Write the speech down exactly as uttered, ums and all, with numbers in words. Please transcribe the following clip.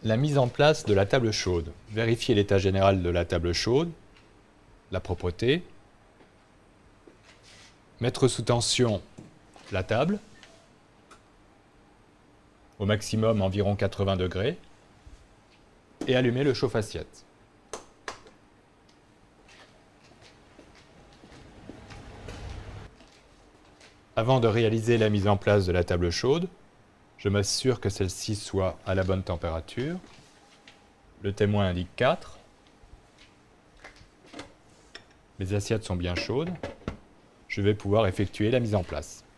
La mise en place de la table chaude. Vérifier l'état général de la table chaude, la propreté, mettre sous tension la table, au maximum environ quatre-vingts degrés, et allumer le chauffe-assiette. Avant de réaliser la mise en place de la table chaude, je m'assure que celle-ci soit à la bonne température. Le témoin indique quatre. Les assiettes sont bien chaudes. Je vais pouvoir effectuer la mise en place.